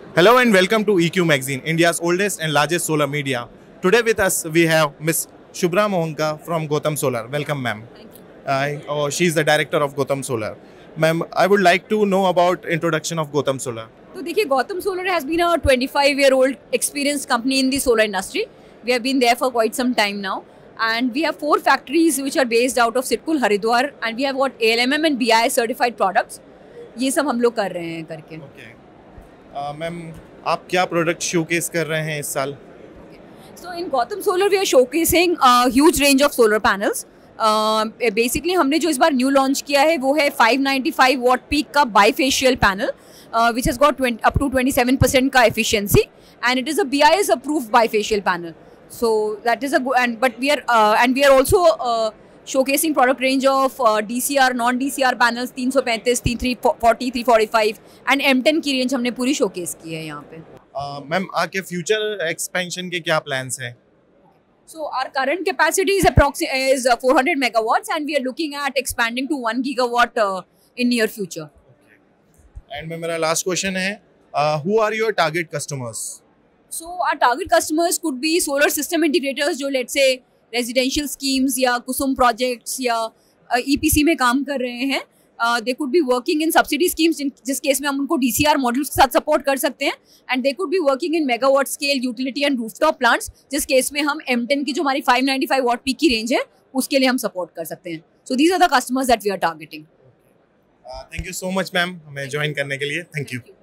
Hello and welcome to EQ Magazine, India's oldest and largest solar media. Today with us we have Miss Shubhra Mohanka from Gotham Solar. Welcome, ma'am. Thank you. She is the director of Gotham Solar. Ma'am, I would like to know about introduction of Gotham Solar. तो देखिए Gautam Solar has been a 25-year-old experienced company in the solar industry. We have been there for quite some time now, and we have 4 factories which are based out of Sitkul, Haridwar, and we have got ALMM and BIS certified products. ये सब हम लोग कर रहे हैं करके. Okay. Ma'am, आप क्या प्रोडक्ट शोकेस कर रहे हैं इस साल? So in Gotham Solar we are showcasing a huge range of solar panels. Basically हमने जो इस बार न्यू लॉन्च किया है वो है 595 वॉट पीक का bifacial panel which has got up to 27% का efficiency, and it is a BIS approved bifacial panel. So that is a good, but we are also showcasing product range of DCR non-DCR panels 335, 340, 345 and M10 की range हमने पूरी showcase की है यहाँ पे. Ma'am, आगे future expansion के क्या प्लान्स हैं? So our current capacity is 400 megawatts, and we are looking at expanding to 1 gigawatt in near future. And में मेरा लास्ट क्वेश्चन है, who are your target customers? So our target customers could be solar system integrators जो let's say residential schemes या कुसुम projects या EPC में काम कर रहे हैं. They could be working in subsidy schemes जिस केस में हम उनको DCR मॉड्यूल्स के साथ सपोर्ट कर सकते हैं, and they could be working in megawatt scale utility and rooftop plants जिस केस में हम M10 की जो हमारी 595 watt पीक की रेंज है उसके लिए हम सपोर्ट कर सकते हैं. So these are the customers that we are targeting. Thank you so much ma'am हमें ज्वाइन करने के लिए. Thank you.